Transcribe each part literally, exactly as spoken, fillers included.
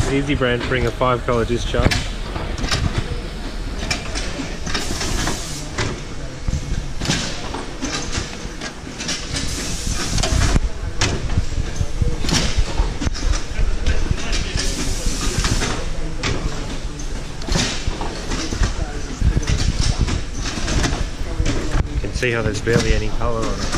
Easy Brand bring a five colour discharge. You can see how there's barely any colour on it.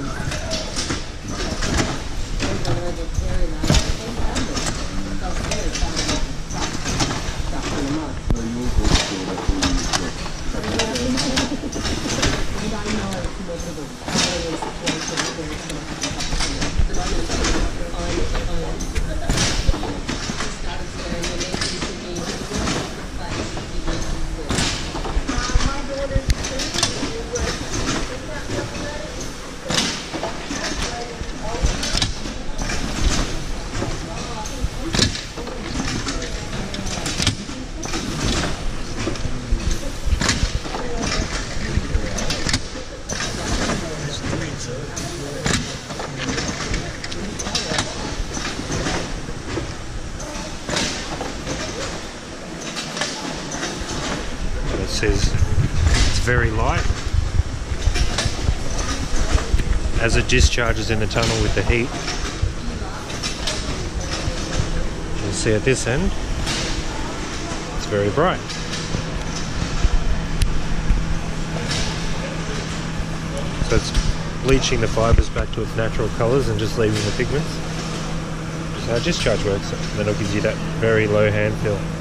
It says it's very light as it discharges in the tunnel with the heat. You'll see at this end it's very bright. So it's bleaching the fibres back to its natural colours and just leaving the pigments. Just how discharge works, and then it'll give you that very low hand feel.